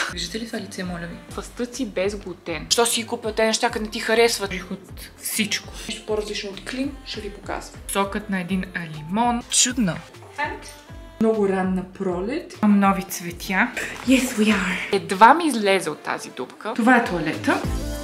Виждате ли това лице, моля ви? Фастъци си без глутен. Що си купил те неща, като не ти харесват? От всичко. Нещо по-различно от клин ще ви показвам. Сокът на един лимон. Чудно. Много ранна пролет. Имам нови цветя. Yes, we are. Едва ми излезе от тази дупка. Това е тоалета.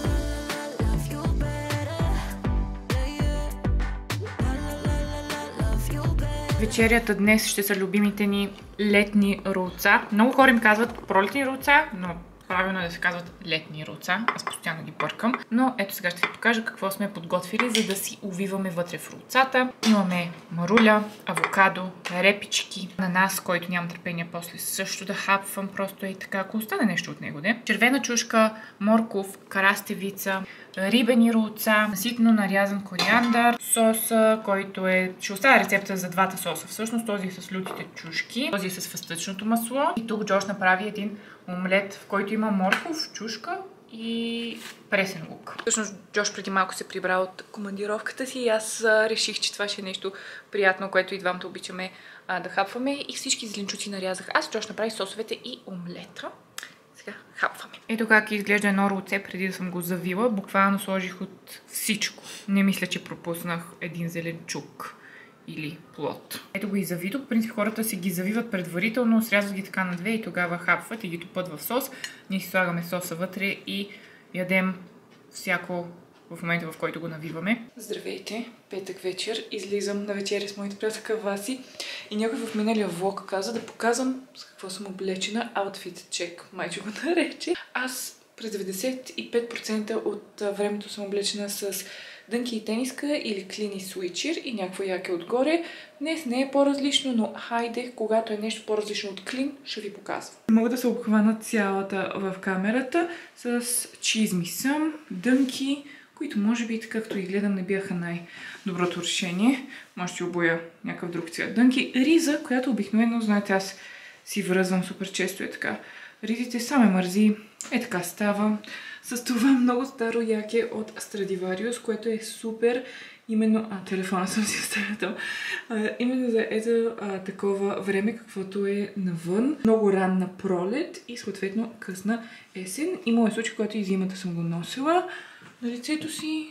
Вечерята днес ще са любимите ни летни ролца. Много хора им казват пролетни ролца, но правилно е да се казват летни ролца. Аз постоянно ги бъркам. Но ето сега ще ви покажа какво сме подготвили, за да си увиваме вътре в ролцата. Имаме маруля, авокадо, репички, ананас, който нямам търпение после също да хапвам, просто и така, ако остане нещо от него, де. Червена чушка, морков, карастевица, рибени ролца, наситно нарязан кориандър, соса, който е... Ще оставя рецепта за двата соса. Всъщност този е с лютите чушки, този е с фъстъчното масло. И тук Джош направи един омлет, в който има морков, чушка и пресен лук. Всъщност Джош преди малко се прибра от командировката си и аз реших, че това ще е нещо приятно, което и двамата обичаме да хапваме. И всички зеленчуци нарязах. Аз Джош направи сосовете и омлета. Сега хапваме. Ето как изглежда едно ролце преди да съм го завила. Буквално сложих от всичко. Не мисля, че пропуснах един зеленчук или плод. Ето го и завито. По принцип хората си ги завиват предварително, срязват ги така на две и тогава хапват и ги топът в сос. Ние си слагаме соса вътре и ядем всяко в момента, в който го навиваме. Здравейте! Петък вечер. Излизам на вечеря с моята приятелка Васи и някой в миналия влог каза да показвам с какво съм облечена. Outfit check, майче го нарече. Аз през 95% от времето съм облечена с дънки и тениска или клини свичер и някаква яке отгоре. Днес не е по-различно, но хайде, когато е нещо по-различно от клин, ще ви показвам. Мога да се обхвана цялата в камерата с чизми съм, дънки, които може би, както и гледам, не бяха най-доброто решение. Може да обоя някакъв друг цвят. Дънки, риза, която обикновено, знаете, аз си връзвам супер често е така. Ризите саме мързи, е така става. С това много старо яке от Stradivarius, което е супер. Именно... телефона съм си оставила там. Именно за ето такова време, каквото е навън. Много ранна пролет и съответно късна есен. И моят случай, когато и зимата съм го носила. На лицето си...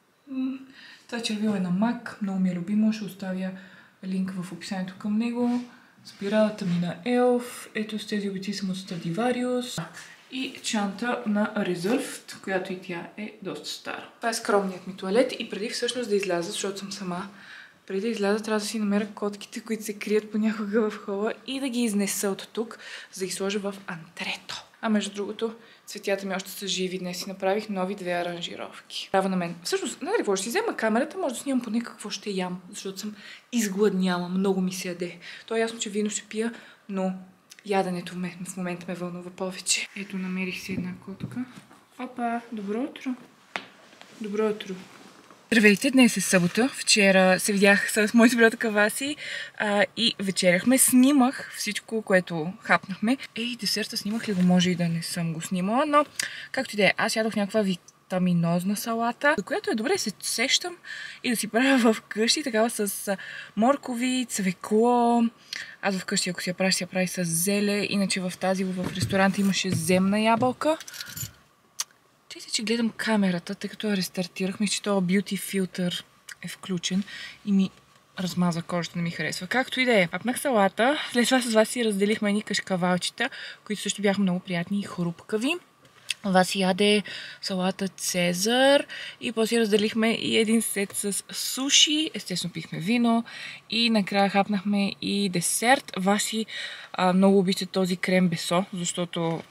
Това червило е на MAC. Много ми е любимо. Ще оставя линк в описанието към него. Спиралата ми на ELF. Ето с тези обици съм от Stradivarius. И чанта на Reserved, която и тя е доста стара. Това е скромният ми тоалет и преди всъщност да изляза, защото съм сама, преди да изляза трябва да си намеря котките, които се крият понякога в хола и да ги изнеса от тук, за да ги сложа в антрето. А между другото, цветята ми още са живи. Днес си направих нови 2 аранжировки. Право на мен. Всъщност, знаете какво, ще си взема камерата, може да снимам поне какво ще ям, защото съм изгладняла, много ми се яде. То е ясно, че вино ще пия, но яденето в момента ме вълнува повече. Ето, намерих си една котка. Опа, добро утро. Добро утро. Здравейте, днес е събота. Вчера се видях с моята приятелка Васи и вечеряхме. Снимах всичко, което хапнахме. Десерта снимах ли го? Може и да не съм го снимала, но както и да е, аз ядох някаква витаминозна салата, за която е добре се сещам и да си правя вкъщи, такава с моркови, цвекло. Аз вкъщи, ако си я правиш, си я прави с зеле. Иначе в тази в ресторанта имаше земна ябълка. Чайте, че гледам камерата, тъй като я рестартирах. Мисля, че този beauty филтър е включен и ми размаза кожата, не ми харесва. Както и да е. Хапнах салата. След това с вас си разделихме едни кашкавалчета, които също бяха много приятни и хрупкави. Васи яде салата Цезар и после разделихме и един сет с суши. Естествено пихме вино и накрая хапнахме и десерт. Васи много обича този крем бесо, защото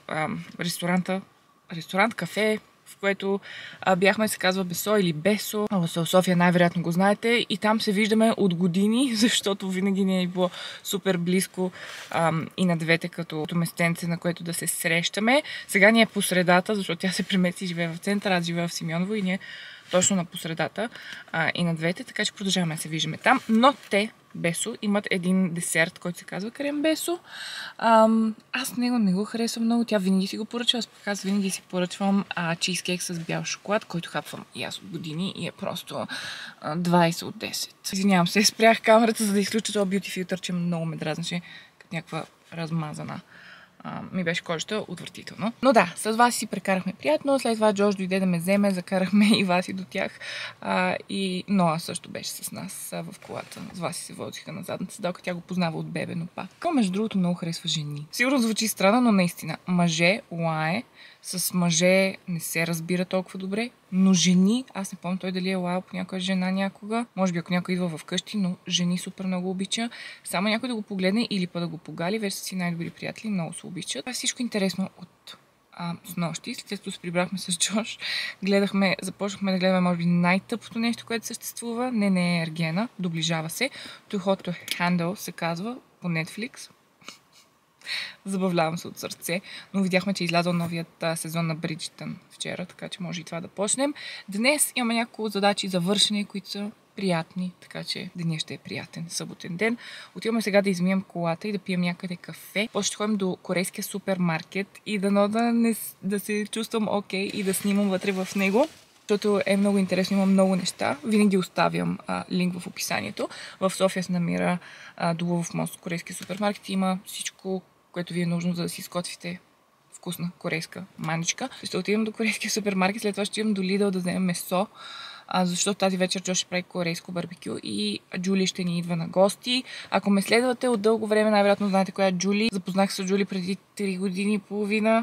ресторант, кафе, в което бяхме, се казва Бесо или Бесо. В София най-вероятно го знаете. И там се виждаме от години, защото винаги ни е било супер близко и на двете като местенце, на което да се срещаме. Сега ни е по средата, защото тя се премести и живее в центъра, аз живея в Симеоново и ние точно на посредата и на двете, така че продължаваме да се виждаме там. Но те, Бесо, имат един десерт, който се казва крем Бесо. Аз него не го харесвам много. Тя винаги си го поръчва. Аз винаги си поръчвам чизкейк с бял шоколад, който хапвам и аз от години и е просто 20 от 10. Извинявам се, спрях камерата, за да изключа този beauty филтър, че много ме дразнаше като някаква размазана ми беше кожата отвратително. Но да, с вас си прекарахме приятно, след това Джош дойде да ме вземе, закарахме и вас и до тях. И Ноа също беше с нас в колата. С вас се водиха на задната седалка, тя го познава от бебе, но пак. Към между другото много харесва жени. Сигурно звучи странно, но наистина. Мъже, лае, с мъже не се разбира толкова добре, но жени, аз не помня той дали е лаял по някоя жена някога, може би ако някой идва вкъщи, но жени супер много обича. Само някой да го погледне или пък да го погали, вече са си най-добри приятели, много се обичат. Това е всичко интересно от снощи. След като се прибрахме с Джош, започнахме да гледаме може би най-тъпото нещо, което съществува. Не е Ергена, доближава се. Too Hot to Handle се казва по Netflix. Забавлявам се от сърце, но видяхме, че излязъл новият сезон на Бриджитън вчера, така че може и това да почнем. Днес имаме няколко задачи за вършене, които са приятни, така че денят ще е приятен, съботен ден. Отиваме сега да измием колата и да пием някъде кафе. После ще ходим до корейския супермаркет и да се чувствам окей и да снимам вътре в него, защото е много интересно, има много неща. Винаги оставям линк в описанието. В София се намира Долов мост, корейския супермаркет. Има всичко, което ви е нужно, за да си изготвите вкусна корейска маничка. Ще отидем до корейския супермаркет, след това ще идем до Lidl да вземем месо, защото тази вечер Джош ще прави корейско барбекю и Джули ще ни идва на гости. Ако ме следвате от дълго време, най-вероятно знаете коя е Джули. Запознах се с Джули преди 3 години и половина,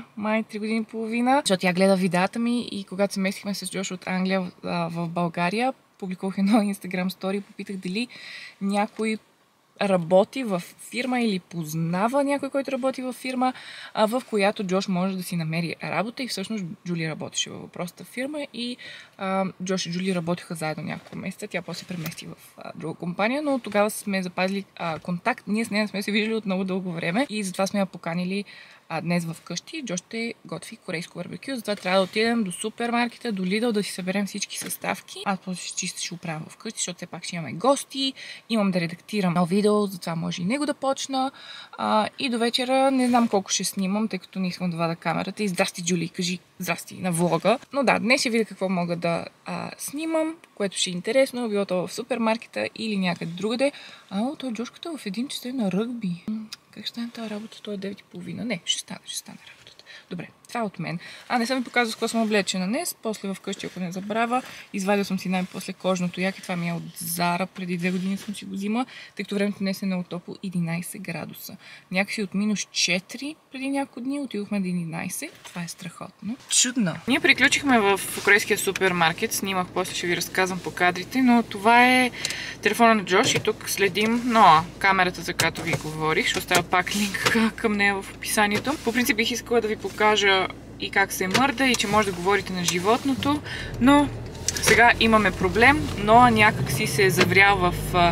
защото тя гледа видеята ми и когато се местихме с Джош от Англия в България, публикувах едно Instagram story и попитах дали някой работи в фирма или познава някой, който работи в фирма, в която Джош може да си намери работа, и всъщност Джули работеше във въпросната фирма и Джош и Джули работиха заедно няколко месеца. Тя после премести в друга компания, но тогава сме запазили контакт. Ние с нея сме се виждали от много дълго време и затова сме я поканили днес в къщи. Джош ще готви корейско барбекю, затова трябва да отидем до супермаркета, до Lidl, да си съберем всички съставки. Аз после чисто ще оправям вкъщи, защото все пак ще имаме гости. Имам да редактирам ново видео, затова може и него да почна. И до вечера не знам колко ще снимам, тъй като не искам да вада камерата. И здрасти, Джули, кажи здрасти на влога. Но да, днес ще видя какво мога да снимам, което ще е интересно, било то в супермаркета или някъде другаде. То Джошката в 1 часа на ръгби. Как ще стане тази работа? То е 9:30. Не, ще стане работата. Добре, това е от мен. Не съм ви показвала с какво съм облечена днес. После вкъщи, ако не забравя, извадил съм си най-после кожното яке. Това ми е от Зара. Преди 2 години съм си го взима, тъй като времето днес е много топло, 11 градуса. Някакси от -4 преди няколко дни отидохме до 11. Това е страхотно. Чудно! Ние приключихме в корейския супермаркет. Снимах, после ще ви разказвам по кадрите, но това е телефона на Джош и тук следим камерата, за която ви говорих. Ще оставя пак линк към нея в описанието. По принцип бих искала да ви покажа и как се мърда и че може да говорите на животното, но сега имаме проблем. Ноа някак си се е заврял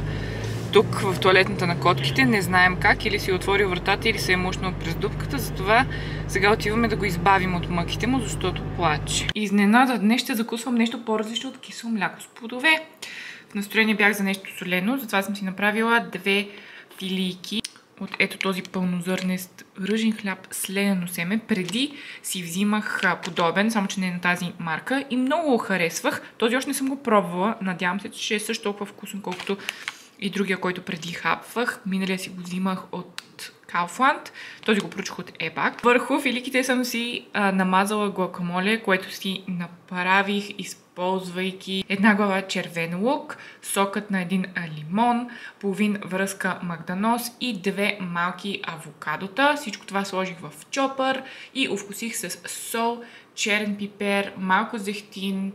тук в тоалетната на котките, не знаем как, или си отворил вратата, или се е мушнал през дупката, затова сега отиваме да го избавим от мъките му, защото плаче. Изненада, днес ще закусвам нещо по-различно от кисело мляко с плодове. В настроение бях за нещо солено, затова съм си направила 2 филийки от ето този пълнозърнест ръжен хляб с ледено семе. Преди си взимах подобен, само че не на тази марка и много го харесвах. Този още не съм го пробвала. Надявам се, че ще е също толкова вкусно, колкото и другия, който преди хапвах. Миналия си го взимах от Kaufland. Този го поръчах от Ебак. Върху филиките съм си намазала гуакамоле, което си направих, използвайки 1 глава червен лук, сокът на 1 лимон, половин връзка магданоз и 2 малки авокадота. Всичко това сложих в чопър и овкусих с сол, черен пипер, малко зехтин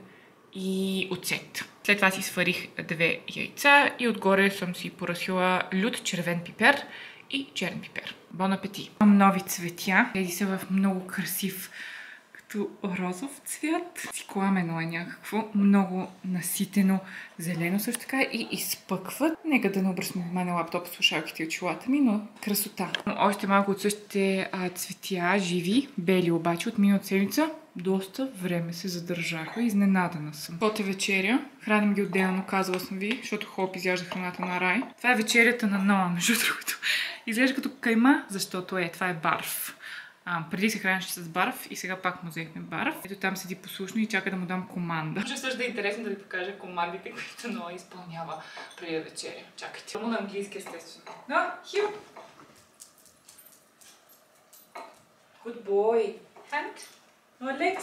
и оцет. След това си сварих 2 яйца и отгоре съм си поръсила лют червен пипер и черен пипер. Бон апети! Имам нови цветя. Тези са в много красив като розов цвят. Цикламено е някакво. Много наситено зелено също така и изпъкват. Нека да не обръщам внимание на лаптоп, слушалките и очилата ми, но красота. Още малко от същите цветя, живи, бели обаче, от миналата седмица. Доста време се задържаха. Изненадана съм. Поте вечеря. Храним ги отделно, казвала съм ви, защото Хоп изяжда храната на Рай. Това е вечерята на Ноа, между другото. Изглежда като кайма, защото това е барф. Преди се хранеше с барф и сега пак му взехме барф. Ето там седи послушно и чака да му дам команда. Може също да е интересно да ви покажа командите, които Ноа изпълнява преди да вечеря. Чакайте. Само на английски естествено. Хил! Good boy. And? No legs.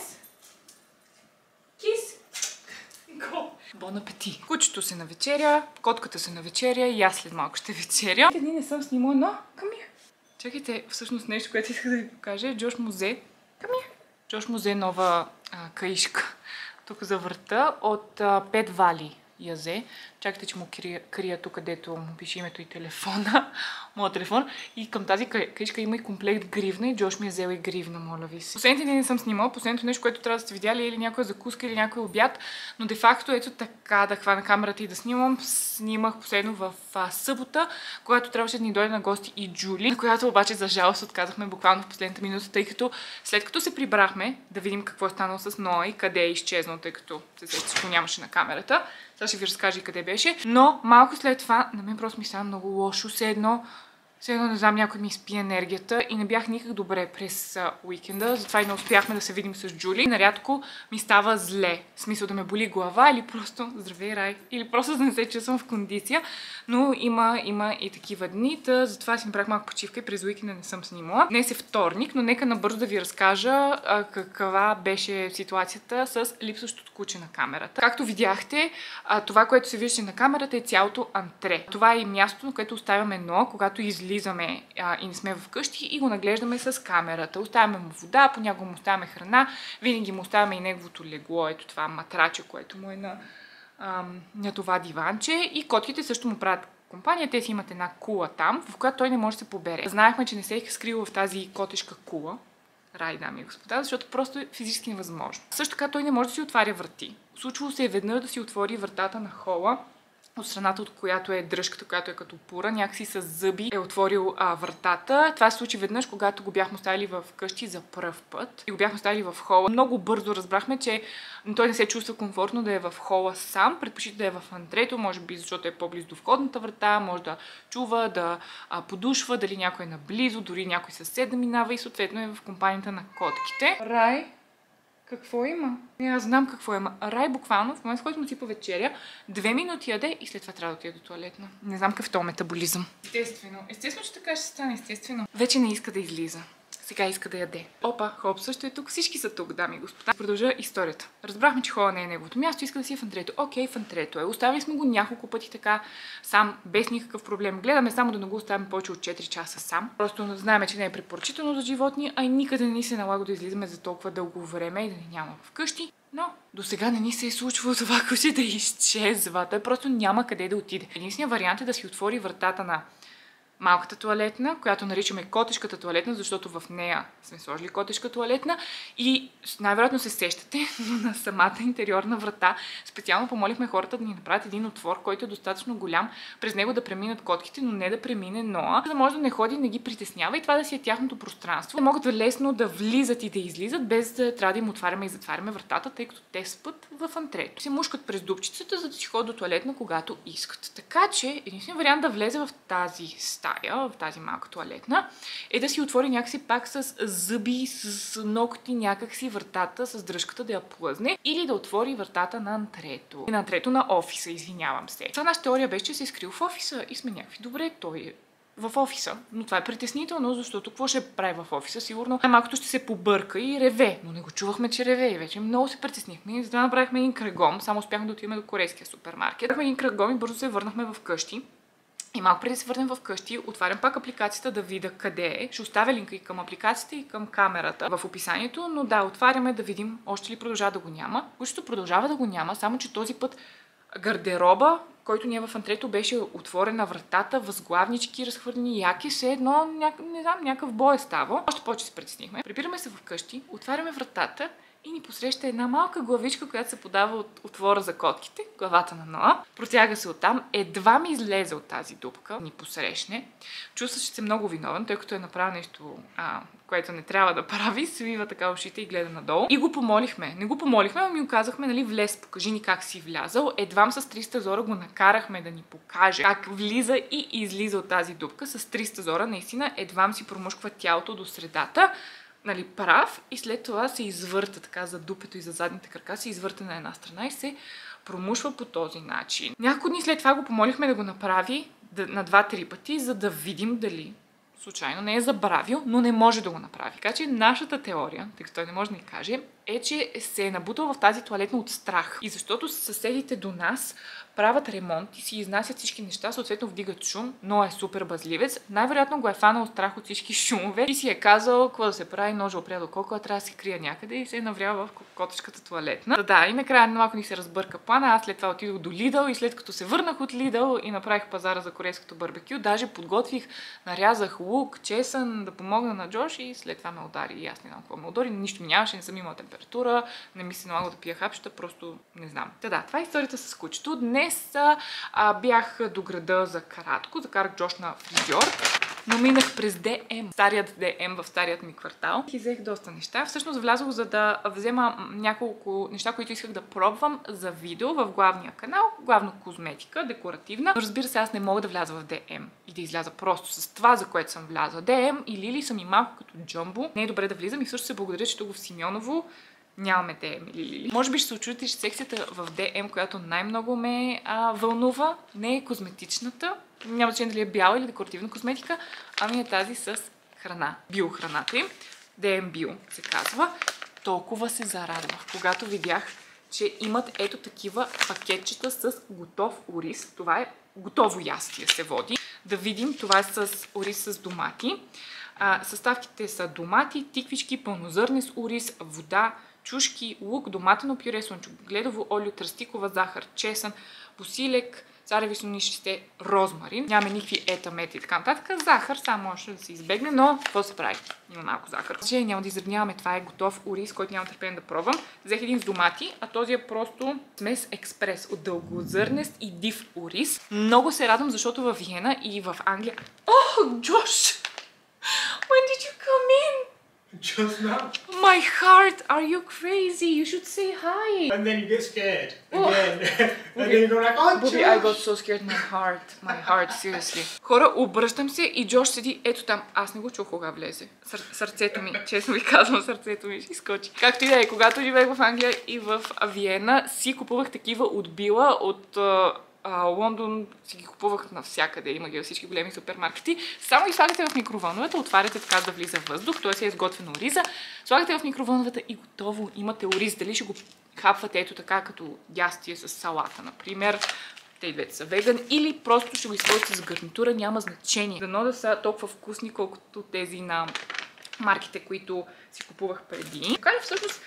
Kiss. Go. Бон апети. Кучето се навечеря, котката се навечеря и аз след малко ще вечеря. Дни не съм снимала, но към я. Чакайте, всъщност нещо, което исках да ви покажа е Джош Мозе. Към я. Джош Мозе нова каишка. Тук за врата от 5 вали я взе. Чакайте, че му крия тук, където му пише името и телефона. Моят телефон. И към тази каишка има и комплект гривна и Джош ми е взел и гривна, моля ви се. Последните дни не съм снимала. Последното нещо, което трябва да сте видяли е или някоя закуска, или някой обяд. Но де-факто ето така да хвана камерата и да снимам. Снимах последно в събота, когато трябваше да ни дойде на гости и Джули, на която обаче за жалост отказахме буквално в последната минута, тъй като след като се прибрахме да видим какво е станало с Ноа и къде е изчезнал, тъй като се сеща, че го нямаше на камерата. Сега ще ви разкажа и къде беше. Но малко след това на мен просто ми стана много лошо. Все едно не знам, някой ми изпи енергията и не бях никак добре през уикенда. Затова и не успяхме да се видим с Джули. Нарядко ми става зле. В смисъл да ме боли глава или просто здравей, Рай. Или просто да не се чувствам в кондиция. Но има и такива дни. Затова си направих малко почивка и през уикенда не съм снимала. Днес е вторник, но нека набързо да ви разкажа каква беше ситуацията с липсващото куче на камерата. Както видяхте, това, което се виждаше на камерата е цялото антре. Това е и мястото, на което оставяме Ноа, когато излизаме и не сме вкъщи и го наглеждаме с камерата. Оставяме му вода, понякога му оставяме храна, винаги му оставяме и неговото легло, ето това матраче, което му е на това диванче, и котките също му правят компания. Те си имат една кула там, в която той не може да се побере. Знаехме, че не се е скрил в тази котешка кула, Рай, дами и господа, защото просто е физически невъзможно. Също така той не може да си отваря врати. Случвало се е веднъж да си отвори вратата на хола, от страната, от която е дръжката, която е като пура, някакси с зъби е отворил вратата. Това се случи веднъж, когато го бяхме оставили в къщи за пръв път и го бяхме оставили в хола. Много бързо разбрахме, че той не се чувства комфортно да е в хола сам, предпочита да е в антрето, може би защото е по-близо до входната врата, може да чува, да подушва, дали някой е наблизо, дори някой съсед да минава и съответно е в компанията на котките. Рай, какво има? Аз знам какво има. Рай буквално, в момента, в който му сипа вечеря, 2 минути яде и след това трябва да отиде до туалетна. Не знам какъв е този метаболизъм. Естествено, че така ще стане, естествено. Вече не иска да излиза. Сега иска да яде. Опа, Хоп също е тук. Всички са тук, дами и господа. Продължа историята. Разбрахме, че хола не е неговото място, иска да си е в антрето. Окей, в антрето е. Оставили сме го няколко пъти така сам, без никакъв проблем. Гледаме само да не го оставим повече от 4 часа сам. Просто знаем, че не е препоръчително за животни, а и никъде не ни се налага да излизаме за толкова дълго време и да ни няма вкъщи. Но до сега не ни се е случвало това куче да изчезва. Той просто няма къде да отиде. Единственият вариант е да си отвори вратата на малката туалетна, която наричаме котешката туалетна, защото в нея сме сложили котешка туалетна, и най-вероятно се сещате, но на самата интериорна врата специално помолихме хората да ни направят един отвор, който е достатъчно голям, през него да преминат котките, но не да премине Ноа, за да може да не ходи, не ги притеснява и това да си е тяхното пространство. Да могат лесно да влизат и да излизат, без да трябва да им отваряме и затваряме вратата, тъй като те спът в антрето. Се мушкат през дупчицата, за да си ходят до туалетна, когато искат. Така че единственият вариант да влезе в тази в тази малка туалетна, е да си отвори някакси пак с зъби, с ногти някакси вратата, с дръжката да я плъзне, или да отвори вратата на антрето. На антрето на офиса, извинявам се. Това нашата теория беше, че се е скрил в офиса и сме някакви. Добре, той е в офиса. Но това е притеснително, защото какво ще прави в офиса? Сигурно най-малкото ще се побърка и реве. Но не го чувахме, че реве и вече много се притеснихме. И затова направихме един кръгом. Само успяхме да отидем до корейския супермаркет. Направихме един кръгом и бързо се върнахме в къщи. И малко преди да се върнем в къщи, отварям пак апликацията да видя къде е. Ще оставя линка и към апликацията, и към камерата в описанието, но да, отваряме да видим още ли продължава да го няма. Кучето продължава да го няма, само че този път гардероба, който ни е в антрето, беше отворена вратата, възглавнички разхвърлени, яки, все едно, не знам, някакъв бой е ставал. Още повече се притеснихме. Прибираме се в къщи, отваряме вратата и ни посреща една малка главичка, която се подава от отвора за котките, главата на Ноа. Протяга се оттам, едва ми излезе от тази дупка, ни посрещне. Чувства, че се много виновен, тъй като е направил нещо, което не трябва да прави, свива така ушите и гледа надолу. И го помолихме. Не го помолихме, а ми го казахме, нали, влез, покажи ни как си влязал. Едвам с 300 зора го накарахме да ни покаже как влиза и излиза от тази дупка. С 300 зора наистина едвам си промушква тялото до средата, нали, прав, и след това се извърта така за дупето и за задните крака, се извърта на една страна и се промушва по този начин. Няколко дни след това го помолихме да го направи на 2-3 пъти, за да видим дали случайно, не е забравил, но не може да го направи. Така че нашата теория, тъй като той не може да ни каже, е, че се е набутал в тази тоалетна от страх. И защото съседите до нас правят ремонт и си изнасят всички неща, съответно вдигат шум, но е супер базливец. Най-вероятно го е фанал страх от всички шумове и си е казал какво да се прави, ножа опря до колко, трябва да се крия някъде и се е наврял в котешката туалетна. Да, и накрая малко ни се разбърка плана. Аз след това отидох до Lidl и след като се върнах от Lidl и направих пазара за корейското барбекю, даже подготвих, нарязах лук, чесън да помогна на Джош и след това ме удари. И аз не знам какво ме удари, нищо ми нямаше, не съм имала температура, не ми се налага да пия хапчета, просто не знам. Да, това е историята с кучето. Днес бях до града за кратко, закарах Джош на фризьор, но минах през DM, старият DM в старият ми квартал и взех доста неща. Всъщност влязох, за да взема няколко неща, които исках да пробвам за видео в главния канал, главно козметика, декоративна. Но разбира се, аз не мога да вляза в DM и да изляза просто с това, за което съм влязла. DM и Лили са ми малко като джамбо. Не е добре да влизам и също се благодаря, че тук в Симеоново нямаме DM или Лили. Може би ще се очудите, че секцията в DM, която най-много ме вълнува, не е козметичната. Няма значение дали е бяла или декоративна козметика, ами е тази с храна. Биохраната им. DM Bio се казва. Толкова се зарадвах, когато видях, че имат ето такива пакетчета с готов ориз. Това е готово ястие се води. Да видим, това е с ориз с домати. Съставките са домати, тиквички, пълнозърнест ориз, вода, чушки, лук, доматено пюре, слънчогледово олио, тръстикова захар, чесън, посилек, цареви слонищите, розмарин. Нямаме никакви етамети и така нататък. Захар само може да се избегне, но какво се прави? Има малко захар. Че няма да изравняваме. Това е готов ориз, който няма търпение да пробвам. Взех един с домати, а този е просто смес експрес от дългозърнест и див ориз. Много се радвам, защото във Виена и в Англия... О, Джош! When did you come in? Just now. My heart, are you crazy? You should say hi. And then you get scared Oh. again. And then you go like, oh, Bobby, I got so scared, my heart, seriously. Хора, обръщам се и Джош седи ето там. Аз не го чух кога влезе. Сърцето ми, честно ви казвам, сърцето ми ще изкочи. Както и да е, когато живеех в Англия и в Виена, си купувах такива от Била, от Лондон, си ги купувах навсякъде, има ги във всички големи супермаркети. Само ги слагате в микровълновата, отваряте така да влиза въздух, т.е. е изготвено ориза. Слагате в микровълновата и готово, имате ориз. Дали ще го хапвате ето така като ястие с салата, например. Те и двете са веган, или просто ще го използвате за гарнитура, няма значение. Дано да са толкова вкусни, колкото тези на марките, които си купувах преди. Така ли всъщност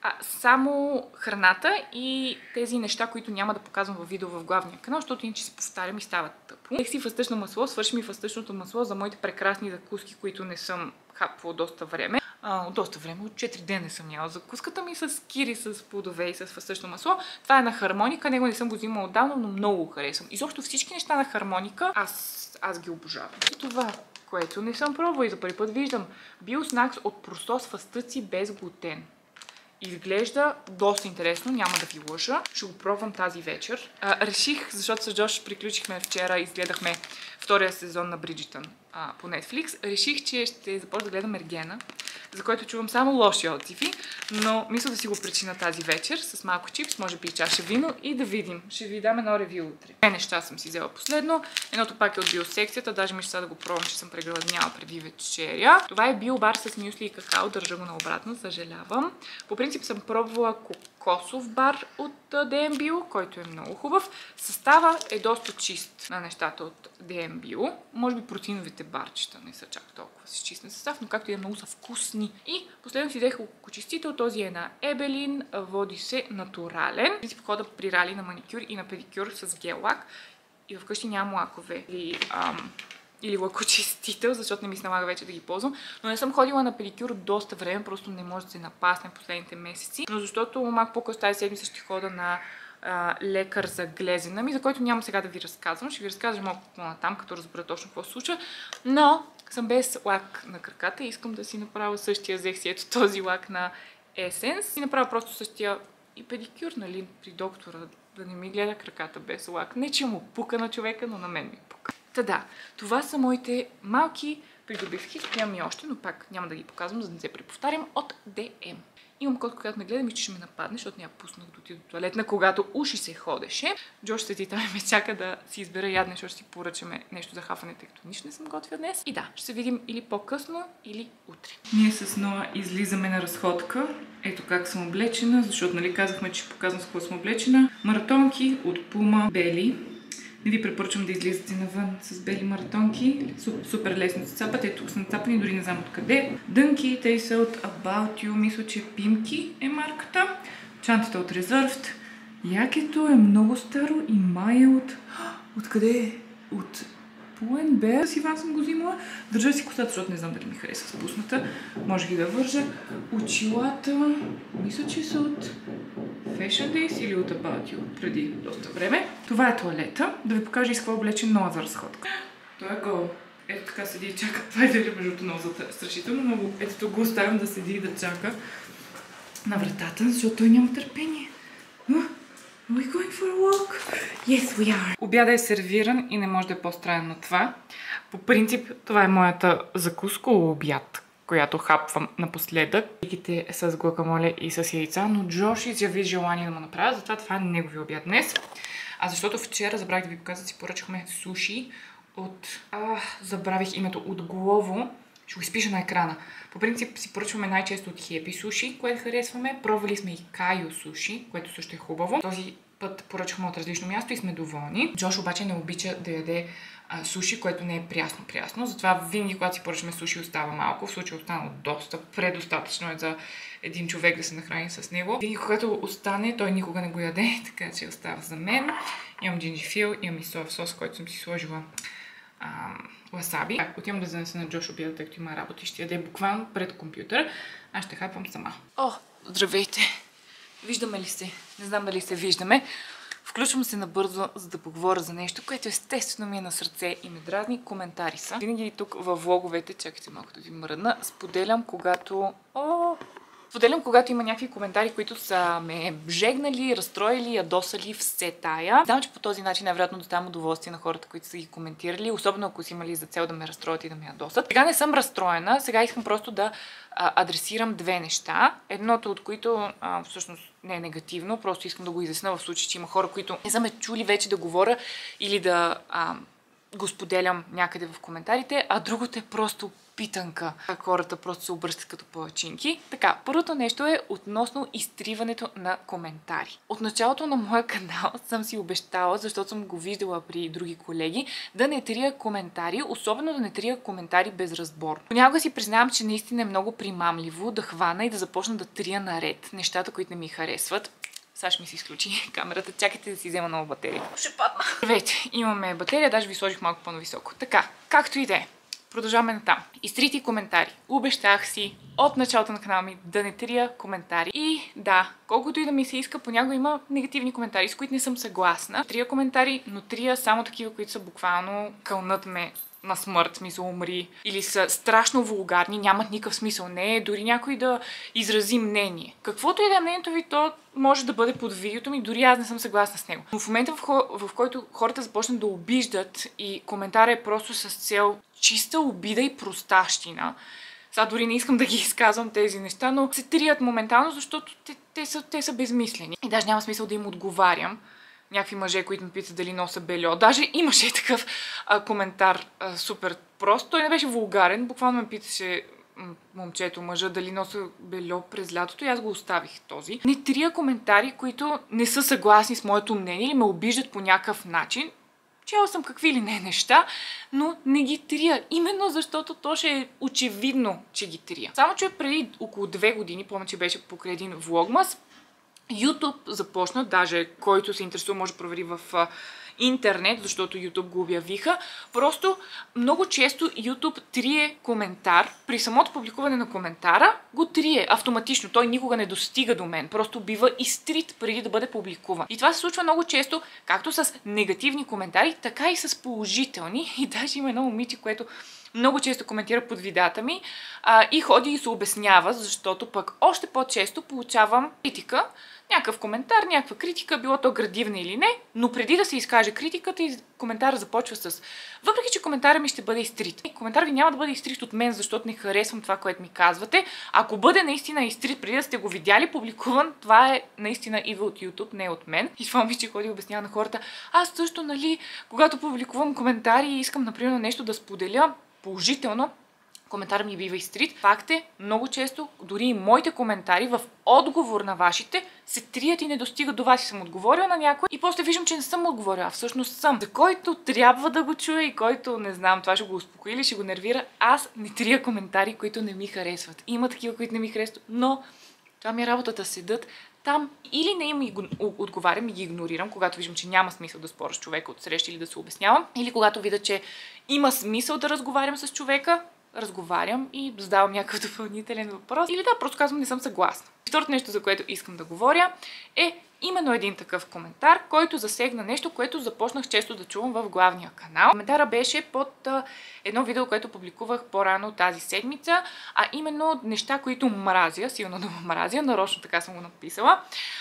само храната и тези неща, които няма да показвам във видео в главния канал, защото иначе се повтарям и става тъпо. Ех си фъстъчно масло, свърши ми фъстъчното масло за моите прекрасни закуски, които не съм хапвала доста време. От 4 дена не съм яла закуската ми с кири, с плодове и с фъстъчно масло. Това е на хармоника, него не съм го взимала отдавна, но много го харесвам. Изобщо всички неща на хармоника, аз ги обожавам. И това, което не съм пробвала и за първи път виждам, биоснакс от просос фъстъци без глутен. Изглежда доста интересно, няма да ви лъжа. Ще го пробвам тази вечер. Реших, защото с Джош приключихме вчера, изгледахме втория сезон на Бриджитън по Netflix. Реших, че ще започна да гледам Ергена, за който чувам само лоши отзиви, но мисля да си го причина тази вечер с малко чипс, може би и чаша вино и да видим. Ще ви дам едно ревю утре. Две неща съм си взела последно. Едното пак е от биосекцията, даже ми ще да го пробвам, че съм прегладняла преди вечеря. Това е биобар с мюсли и какао, държа го наобратно, съжалявам. По принцип съм пробвала кокосов бар от DM Bio, който е много хубав. Състава е доста чист на нещата от DM Bio. Може би протеиновите барчета не са чак толкова с чист на състав, но както и много са вкусни. И последно си взех окочистител, този е на Ебелин, води се натурален. В принцип хода при рали на маникюр и на педикюр с гел лак. И вкъщи нямам лакове или лакочистител, защото не ми се налага вече да ги ползвам. Но не съм ходила на педикюр от доста време, просто не може да се напасне последните месеци. Но защото малко по-късно тази седмица ще хода на лекар за глезена ми, за който няма сега да ви разказвам. Ще ви разказвам малко по-натам, като разбера точно какво се случва. Но съм без лак на краката и искам да си направя същия. Взех си ето този лак на Essence и направя просто същия и педикюр, нали, при доктора, да не ми гледа краката без лак. Не че му пука на човека, но на мен ми пука. Та да, това са моите малки придобивки. Нямам и още, но пак няма да ги показвам, за да не се преповтарям, от DM. Имам котка, която ме гледа, мисля, че ще ме нападне, защото няма пуснах да отида до туалетна, когато уши се ходеше. Джош седи там и ме чака да си избера ядне, защото ще си поръчаме нещо за хафане, тъй като нищо не съм готвя днес. И да, ще се видим или по-късно, или утре. Ние с Ноа излизаме на разходка. Ето как съм облечена, защото нали казахме, че ще показвам с какво съм облечена. Маратонки от Puma бели. Не ви препоръчвам да излизате навън с бели маратонки. Супер лесно се цапат. Ето тук са нацапани, дори не знам откъде. Дънки, те са от About You. Мисля, че Пимки е марката. Чантата от Reserved. Якето е много старо и май е от... Откъде е? От Pull&Bear. С Иван съм го взимала. Държа си косата, защото не знам дали ми харесва спусната. Може ги да вържа. Очилата... Мисля, че са от Fashion Days или от About You преди доста време. Това е тоалета. Да ви покажа и с какво облечен Ноа за разходка. Той е гол. Ето така седи и чака. Това е дали между много страшително много. Ето тук го оставям да седи и да чака на вратата, защото той няма търпение. Are we going for a walk? Yes, we are. Обяда е сервиран и не може да е по-странно от това. По принцип, това е моята закуска обяд, която хапвам напоследък. Пиките с гуакамоле и с яйца, но Джош изяви желание да му направя, затова това е неговия обяд днес. А защото вчера забравих да ви показвам, си поръчахме суши от... забравих името, от Глово. Ще го изпиша на екрана. По принцип си поръчваме най-често от Happy Sushi, което харесваме. Пробвали сме и Kaio Sushi, което също е хубаво. Този път поръчахме от различно място и сме доволни. Джош обаче не обича да яде суши, което не е прясно. Затова винаги, когато си поръчаме суши, остава малко. В случай останало доста, предостатъчно е за един човек да се нахрани с него. Винаги, когато остане, той никога не го яде, така че остава за мен. Имам джинджифил, имам и соев сос, който съм си сложила васаби. Отивам да занеса на Джош обяда, тъй като има работа и ще яде буквално пред компютър. Аз ще хапвам сама. Здравейте! Виждаме ли се? Не знам дали се виждаме. Включвам се набързо, за да поговоря за нещо, което естествено ми е на сърце и ме дразни. Коментари са. Винаги тук във влоговете, чакайте малко да ви мръдна, споделям, когато има някакви коментари, които са ме жегнали, разстроили, ядосали, все тая. Знам, че по този начин най-вероятно доставям удоволствие на хората, които са ги коментирали, особено ако са имали за цел да ме разстроят и да ме ядосат. Сега не съм разстроена, сега искам просто да адресирам две неща. Едното от които всъщност не е негативно, просто искам да го изясня в случай, че има хора, които не са ме чули вече да говоря или да го споделям някъде в коментарите, а другото е просто питанка. Хората просто се обръщат като палачинки. Така, първото нещо е относно изтриването на коментари. От началото на моя канал съм си обещала, защото съм го виждала при други колеги, да не трия коментари, особено да не трия коментари безразборно. Понякога си признавам, че наистина е много примамливо да хвана и да започна да трия наред нещата, които не ми харесват. Сега ще ми се изключи камерата. Чакайте да си взема нова батерия. Ще падна. Здравейте, имаме батерия, даже ви сложих малко по-нависоко. Така, както и да е. Продължаваме натам. Изтрити коментари. Обещах си от началото на канала ми да не трия коментари. И да, колкото и да ми се иска, понякога има негативни коментари, с които не съм съгласна. Трия коментари, но трия само такива, които са буквално кълнат ме на смърт, смисъл умри, или са страшно вулгарни, нямат никакъв смисъл. Не е дори някой да изрази мнение. Каквото и да е мнението ви, то може да бъде под видеото ми, дори аз не съм съгласна с него. Но в момента, в който хората започнат да обиждат и коментарът е просто с цел чиста обида и простащина, сега дори не искам да ги изказвам тези неща, но се трият моментално, защото те са безмислени. И даже няма смисъл да им отговарям. Някакви мъже, които ме питат дали носа бельо. Даже имаше и такъв коментар супер прост. Той не беше вулгарен. Буквално ме питаше момчето, мъжа, дали носа бельо през лятото и аз го оставих този. Не трия коментари, които не са съгласни с моето мнение или ме обиждат по някакъв начин. Чела съм какви ли не неща, но не ги трия. Именно защото то ще е очевидно, че ги трия. Само че преди около 2 години, помня, че беше покрай един влогмас, YouTube започна, даже който се интересува може да провери в интернет, защото YouTube го обявиха. Просто много често YouTube трие коментар. При самото публикуване на коментара го трие автоматично. Той никога не достига до мен. Просто бива изтрит преди да бъде публикуван. И това се случва много често, както с негативни коментари, така и с положителни. И даже има едно момиче, което много често коментира под видеята ми и ходи и се обяснява, защото пък още по-често получавам критика, някакъв коментар, някаква критика, било то градивна или не, но преди да се изкаже критиката, коментара започва с: въпреки че коментара ми ще бъде изтрит. Коментар ви няма да бъде изтрит от мен, защото не харесвам това, което ми казвате. Ако бъде наистина изтрит преди да сте го видяли публикуван, това е наистина идва от YouTube, не от мен. И това ми че ходи и обяснява на хората: аз също, нали, когато публикувам коментари и искам, например, нещо да споделя положително, коментар ми бива изтрит. Факт е, много често, дори и моите коментари в отговор на вашите се трият и не достигат до вас и съм отговорила на някой и после виждам, че не съм отговорила, а всъщност съм. За който трябва да го чуя и който, не знам, това ще го успокои или ще го нервира, аз не трия коментари, които не ми харесват. Има такива, които не ми харесват, но това ми е работата, седат там или не им отговарям и ги игнорирам, когато виждам, че няма смисъл да споря с човека от среща или да се обяснявам, или когато видя, че има смисъл да разговарям с човека, разговарям и задавам някакъв допълнителен въпрос. Или да, просто казвам, не съм съгласна. Второто нещо, за което искам да говоря, е именно един такъв коментар, който засегна нещо, което започнах често да чувам в главния канал. Коментара беше под едно видео, което публикувах по-рано тази седмица, а именно неща, които мразя, силно да мразя, нарочно така съм го написала,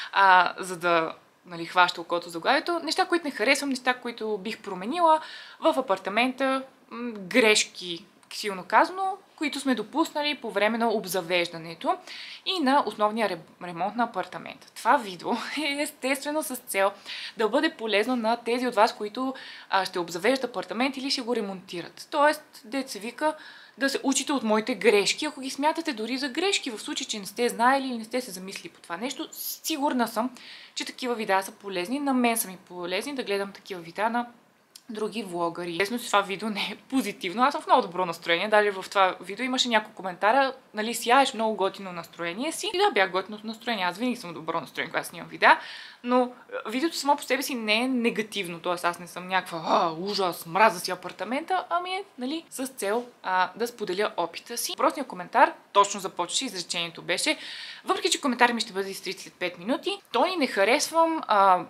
за да, нали, хваща окото заглавието. Неща, които не харесвам, неща, които бих променила в апартамента, грешки, силно казано, които сме допуснали по време на обзавеждането и на основния ремонт на апартамента. Това видео е естествено с цел да бъде полезно на тези от вас, които ще обзавеждат апартамент или ще го ремонтират. Тоест, дето се вика, да се учите от моите грешки, ако ги смятате дори за грешки, в случай, че не сте знаели или не сте се замислили по това нещо. Сигурна съм, че такива видеа са полезни. На мен са ми полезни да гледам такива видеа на други влогари. Естествено, че това видео не е позитивно. Аз съм в много добро настроение. Даже в това видео имаше няколко коментара: нали, сияеш много готино настроение си. И да, бях готино настроение. Аз винаги съм в добро настроение, когато снимам видеа. Но видеото само по себе си не е негативно. Тоест аз не съм някаква ужас, мраза си апартамента, ами е, нали, с цел да споделя опита си. Простният коментар точно започваше, изречението беше: въпреки че коментар ми ще бъде изтрит след 5 минути, той не харесвам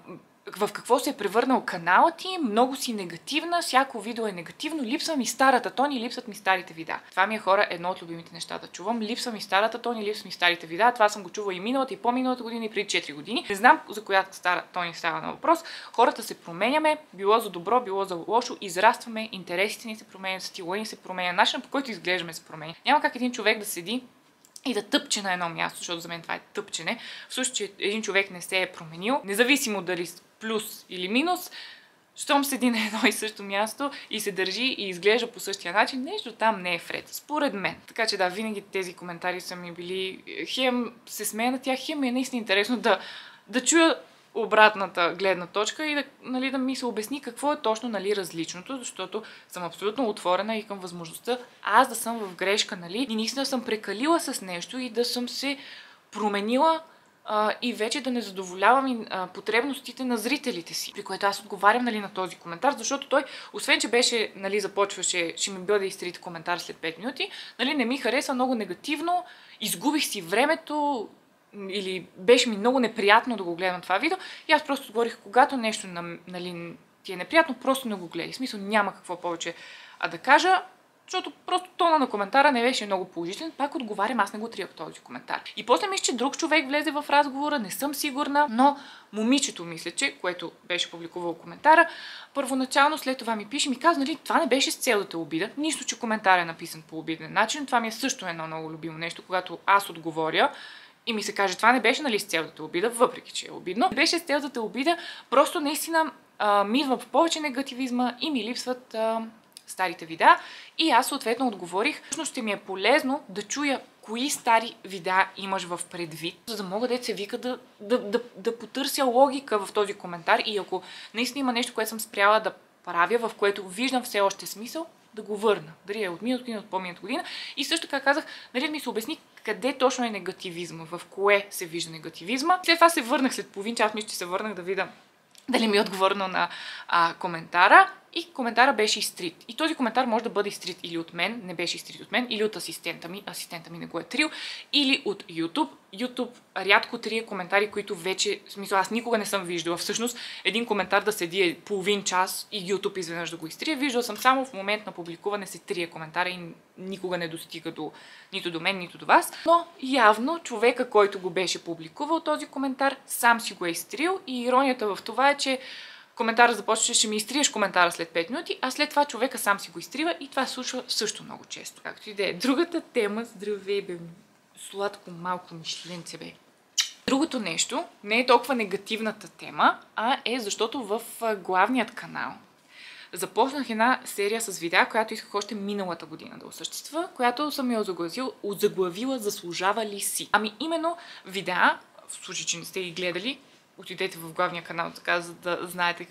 в какво се е превърнал каналът ти, много си негативна, всяко видео е негативно, липсва ми старата Тони, липсват ми старите видеа. Това ми е, хора, едно от любимите неща да чувам. Липсва ми старата Тони, липсват ми старите видеа. Това съм го чувала и миналата, и по-миналата година, и преди 4 години. Не знам за коя стара Тони става на въпрос. Хората се променяме, било за добро, било за лошо, израстваме, интересите ни се променят, стила ни се променя, начинът, по който изглеждаме се променя. Няма как един човек да седи и да тъпче на едно място, защото за мен това е тъпчене. В случай, че един човек не се е променил, независимо дали плюс или минус, щом седи на едно и също място и се държи и изглежда по същия начин, нещо там не е вред, според мен. Така че да, винаги тези коментари са ми били, хем се смея на тях, хем е наистина интересно да чуя обратната гледна точка и да, нали, да ми се обясни какво е точно, нали, различното, защото съм абсолютно отворена и към възможността аз да съм в грешка, нали, и наистина съм прекалила с нещо и да съм се променила и вече да не задоволявам потребностите на зрителите си, при което аз отговарям, нали, на този коментар, защото той, освен че беше, нали, започваше, ще ми бъде изтрит коментар след 5 минути, нали, не ми хареса, много негативно, изгубих си времето или беше ми много неприятно да го гледам това видео и аз просто отговорих: когато нещо, нали, ти е неприятно, просто не го гледай. В смисъл, няма какво повече да кажа, защото просто тона на коментара не беше много положителен. Пак отговарям, аз не го трия по този коментар. И после мисля, че друг човек влезе в разговора, не съм сигурна, но момичето, мисля, че, което беше публикувало коментара, първоначално след това ми пише, ми казва: нали, това не беше с цел да те обида, нищо, че коментар е написан по обиден начин. Това ми е също едно много любимо нещо, когато аз отговоря и ми се каже: това не беше, нали, с цел да те обида, въпреки че е обидно. Не беше с цел да те обида, просто наистина ми идва в повече негативизма и ми липсват старите видеа. И аз съответно отговорих: всъщност ще ми е полезно да чуя кои стари видеа имаш в предвид, за да мога да се вика да потърся логика в този коментар и ако наистина има нещо, което съм спряла да правя, в което виждам все още смисъл, да го върна. Дали е от миналата година, от по-миналата година. И също така казах, нали, да ми се обясни къде точно е негативизма, в кое се вижда негативизма. След това се върнах след половин час, мисля, че се върнах да видя дали ми е отговорено на коментара. И коментара беше изтрит. И този коментар може да бъде изтрит или от мен, не беше изтрит от мен, или от асистента ми не го е трил, или от YouTube. YouTube рядко трие коментари, които вече, в смисъл, аз никога не съм виждала. Всъщност, един коментар да седи половин час и YouTube изведнъж да го изтрие. Виждала съм само в момент на публикуване се трие коментара и никога не достига нито до мен, нито до вас. Но явно човека, който го беше публикувал този коментар, сам си го е изтрил и иронията в това е, че коментара започва, ще ми изтриеш коментара след 5 минути, а след това човека сам си го изтрива и това се случва също много често. Както и да е. Другата тема, здравей бе, сладко малко мишленце бе. Другото нещо не е толкова негативната тема, а е защото в главният канал започнах една серия с видеа, която исках още миналата година да осъществя, която съм я озаглавила "Заслужава ли си?". Ами именно видеа, в случай, че не сте ги гледали, отидете в главния канал, така, за да знаете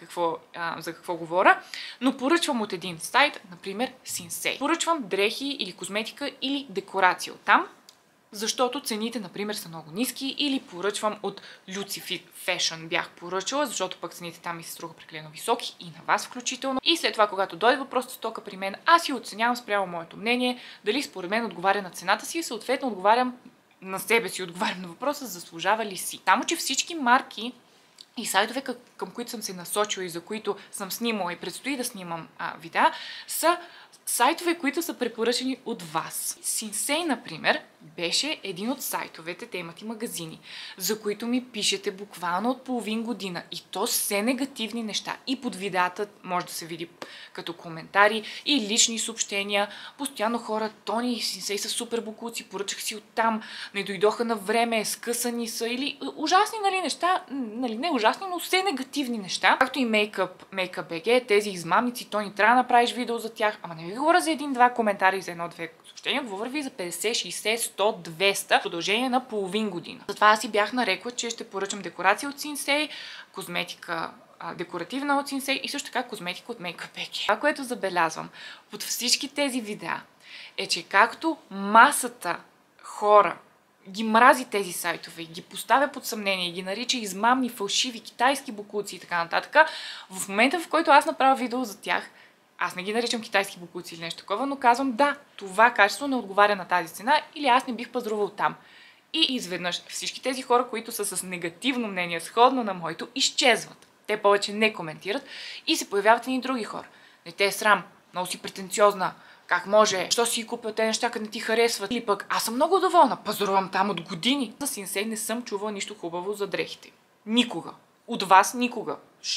за какво говоря. Но поръчвам от един сайт, например Sensei. Поръчвам дрехи или козметика или декорация оттам, защото цените, например, са много ниски, или поръчвам от Lucy Fashion бях поръчала, защото пък цените там ми се струваха прекалено високи и на вас включително. И след това, когато дойде въпросът стока при мен, аз си оценявам спрямо моето мнение, дали според мен отговаря на цената си и съответно отговарям на себе си, отговарям на въпроса заслужава ли си. Само че всички марки и сайтове, към които съм се насочила и за които съм снимала и предстои да снимам видеа, са сайтове, които са препоръчени от вас. Sensei, например, беше един от сайтовете, те имат и магазини, за които ми пишете буквално от половин година. И то все негативни неща. И под видеята може да се види като коментари и лични съобщения. Постоянно хора, Тони и Sensei са супер бокуци, поръчах си оттам, не дойдоха на време, скъсани са или ужасни, нали, неща, нали, не ужасни, но все негативни неща. Както и Makeup BG, тези измамници, Тони, трябва да направиш видео за тях. Ама не ви говоря за един-два коментари и за едно-две съобщения, говоря ви за 50, 60, 100, 200 в продължение на половин година. Затова аз си бях нарекла, че ще поръчам декорация от Sensei, козметика декоративна от Sensei и също така козметика от Makeup BG. Това, което забелязвам под всички тези видеа е, че както масата хора ги мрази тези сайтове, ги поставя под съмнение, ги нарича измамни, фалшиви, китайски бокуци и така нататък, в момента, в който аз направя видео за тях, аз не ги наричам китайски бокуци или нещо такова, но казвам да, това качество не отговаря на тази цена или аз не бих пазарувал там. И изведнъж всички тези хора, които са с негативно мнение, сходно на моето, изчезват. Те повече не коментират и се появяват и други хора. Не те е срам, много си претенциозна, как може, що си купил тези неща, като не ти харесват. Или пък аз съм много доволна, пазарувам там от години. За Sensei не съм чувала нищо хубаво за дрехите. Никога. От вас никога.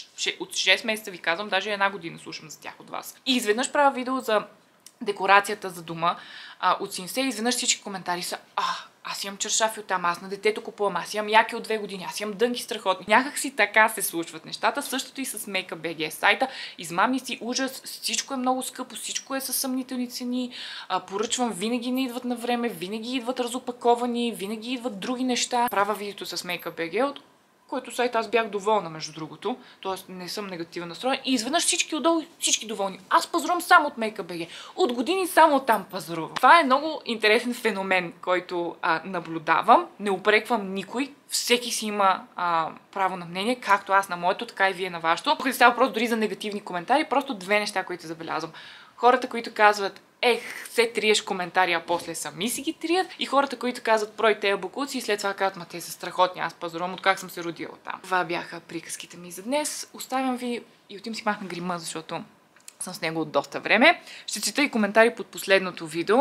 От 6 месеца ви казвам, даже една година слушам за тях от вас. И изведнъж правя видео за декорацията за дома от Sensei и изведнъж всички коментари са аз имам чершафи оттам, аз на детето купувам, аз имам яки от 2 години, аз имам дънки страхотни. Някак си така се случват нещата. Същото и с Makeup BG сайта. Измамници, ужас, всичко е много скъпо, всичко е със съмнителни цени. Поръчвам, винаги не идват на време, винаги идват разопаковани, винаги идват други неща. Правя видеото с Makeup BG, от който сайт аз бях доволна, между другото, т.е. не съм негативно настроена. И изведнъж всички отдолу, всички доволни. Аз пазарувам само от Makeup BG. От години само там пазарувам. Това е много интересен феномен, който наблюдавам. Не упреквам никой. Всеки си има право на мнение, както аз на моето, така и вие на вашето. Тук не става просто дори за негативни коментари, просто две неща, които забелязвам. Хората, които казват се триеш коментари, а после сами си ги трият. И хората, които казват прой тея бокуци и след това казват, те са страхотни, аз пазарувам от как съм се родила там. Това бяха приказките ми за днес. Оставям ви и отим си махна грима, защото съм с него от доста време. Ще чета и коментари под последното видео.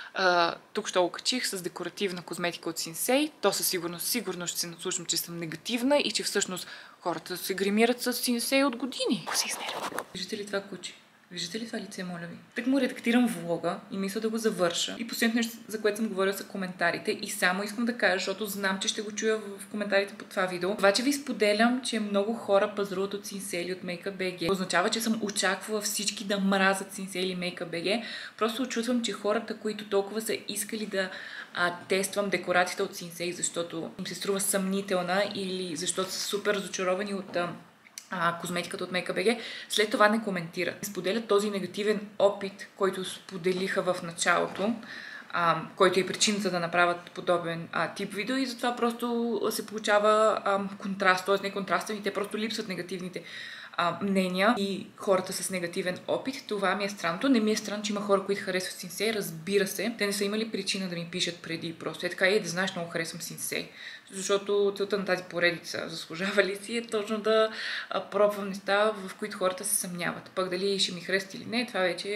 Тук ще го качих с декоративна козметика от Sensei. То със сигурно ще се наслушам, че съм негативна и че всъщност хората се гримират с Sensei от години. Ако се изнервя. Виждате ли това куче? Виждате ли това лице, моля ви? Так му редактирам влога и мисля да го завърша. И последното нещо, за което съм говорила, са коментарите. И само искам да кажа, защото знам, че ще го чуя в коментарите под това видео. Това, че ви споделям, че много хора пазаруват от Sensei или от Makeup BG, означава, че съм очаквала всички да мразят Sensei или Makeup BG. Просто очутвам, че хората, които толкова са искали да тествам декорацията от Sensei, защото им се струва съмнителна или защото са супер разочаровани от козметиката от Makeup BG, след това не коментират. Споделят този негативен опит, който споделиха в началото, който е причината да направят подобен тип видео и затова просто се получава контраст, т.е. не контраст, ами те просто липсват негативните мнения и хората с негативен опит. Това ми е странното. Не ми е странно, че има хора, които харесват Sensei, разбира се. Те не са имали причина да ми пишат преди. Просто е така и да знаеш, много харесвам Sensei. Защото целта на тази поредица заслужава ли си е точно да пробвам неща, в които хората се съмняват. Пък дали ще ми харесат или не, това вече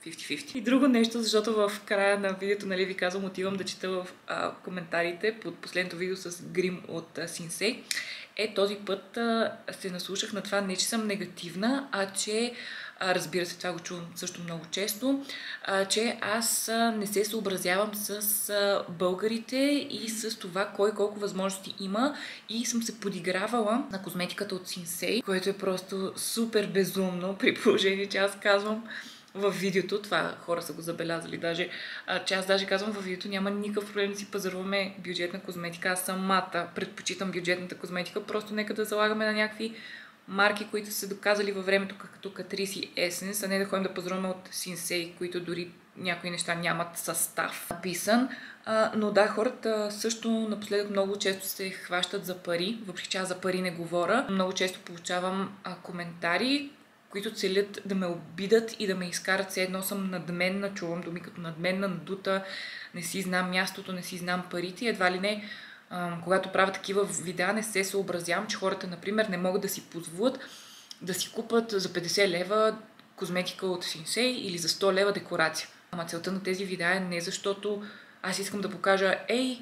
50-50. И друго нещо, защото в края на видеото, нали, ви казвам, отивам да чета в коментарите под последното видео с грим от Синсей. Този път се наслушах на това не, че съм негативна, а че, разбира се, това го чувам също много често, че аз не се съобразявам с българите и с това кой колко възможности има и съм се подигравала на козметиката от Синсей, което е просто супер безумно, при положение, че аз казвам в видеото, това хора са го забелязали даже, че аз даже казвам в видеото, няма никакъв проблем да си пазаруваме бюджетна козметика. Аз самата предпочитам бюджетната козметика, просто нека да залагаме на някакви марки, които са се доказали във времето, като Catrice и Essence, а не да ходим да пазаруваме от Sensei, които дори някои неща нямат състав написан. Но да, хората също напоследък много често се хващат за пари, въпреки че аз за пари не говоря. Много често получавам коментари, които целят да ме обидат и да ме изкарат, все едно съм надменна, чувам думи като надменна, надута, не си знам мястото, не си знам парите. Едва ли не, когато правя такива видеа, не се съобразявам, че хората, например, не могат да си позволят да си купат за 50 лева козметика от Sensei или за 100 лева декорация. Ама целта на тези видеа е не защото аз искам да покажа,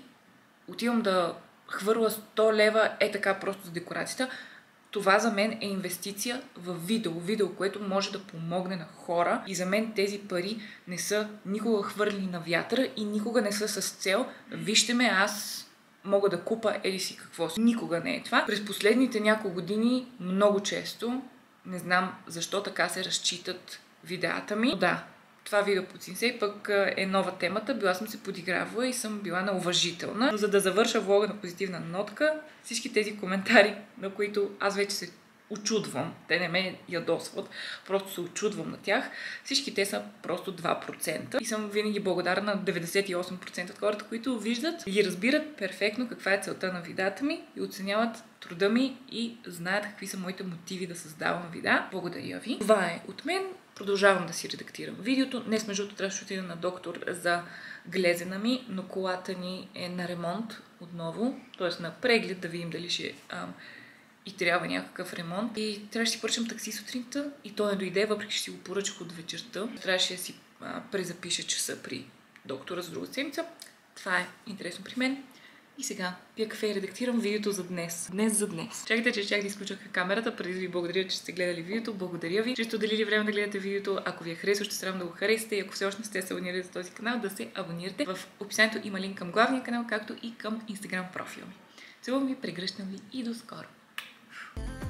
отивам да хвърля 100 лева така просто за декорацията. Това за мен е инвестиция в видео, което може да помогне на хора и за мен тези пари не са никога хвърлени на вятъра и никога не са с цел вижте ме, аз мога да купа еди си какво си. Никога не е това. През последните няколко години много често, не знам защо така се разчитат видеата ми, но да, това видео по Sensei пък е нова темата. Била съм се подигравала и съм била неуважителна. Но за да завърша влога на позитивна нотка, всички тези коментари, на които аз вече се очудвам, те не ме ядосват, просто се очудвам на тях, всички те са просто 2%. И съм винаги благодарна на 98% от хората, които виждат и разбират перфектно каква е целта на видеята ми и оценяват труда ми и знаят какви са моите мотиви да създавам видеа. Благодаря ви. Това е от мен. Продължавам да си редактирам видеото. Днес, между другото, трябваше да отида на доктор за глезена ми, но колата ни е на ремонт отново, т.е. на преглед, да видим дали ще и трябва някакъв ремонт. И трябваше да си поръчам такси сутринта и то не дойде, въпреки че си го поръчах от вечерта. Трябваше да си презапиша часа при доктора за друга седмица. Това е интересно при мен. И сега пия кафе и редактирам видеото за днес. Днес. Чакайте, че чак да изключах камерата, преди да ви благодаря, че сте гледали видеото. Благодаря ви, че сте отделили време да гледате видеото. Ако ви е харесало, ще се радвам да го харесате. И ако все още не сте се абонирали за този канал, да се абонирате. В описанието има линк към главния канал, както и към Instagram профила ми. Целувам ви, прегръщам ви и до скоро!